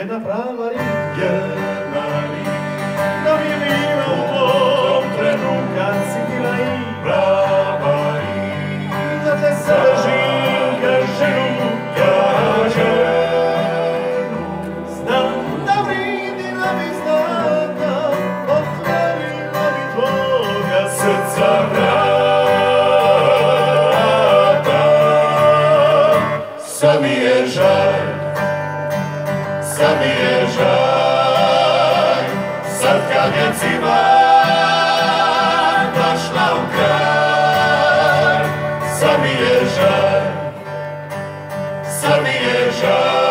jedna prava riječ, jedna riječ, da mi je bila u tom trenutku kad si bila i prava riječ, da te sadržim kao ženu, kao ženu. Znam da vridila bi znata, otvorila bi tvoga srca vrata. sad mi je žal, sad mi je žal, sad kad je cima došla u kraj, sad mi je žal, sad mi je žal.